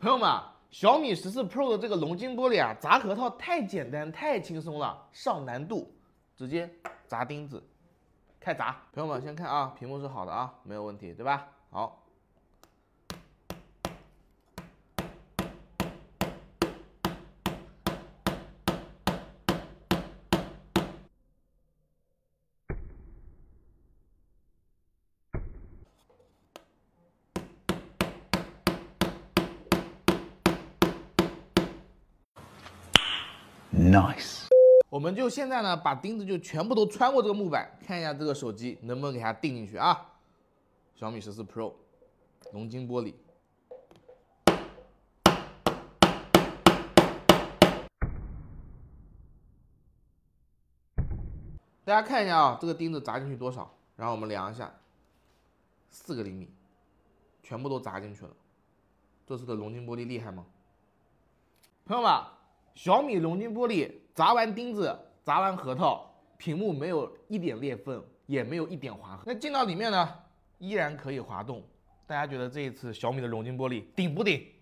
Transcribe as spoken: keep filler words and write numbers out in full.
朋友们，小米十四 Pro 的这个龙晶玻璃啊，砸核桃太简单太轻松了，上难度，直接砸钉子，开砸。朋友们先看啊，屏幕是好的啊，没有问题，对吧？好。 Nice， 我们就现在呢，把钉子就全部都穿过这个木板，看一下这个手机能不能给它钉进去啊？小米十四 Pro， 龙晶玻璃。大家看一下啊，这个钉子砸进去多少？然后我们量一下，四个厘米，全部都砸进去了。这次的龙晶玻璃厉害吗？朋友们，小米龙晶玻璃砸完钉子，砸完核桃，屏幕没有一点裂缝，也没有一点划痕。那进到里面呢，依然可以滑动。大家觉得这一次小米的龙晶玻璃顶不顶？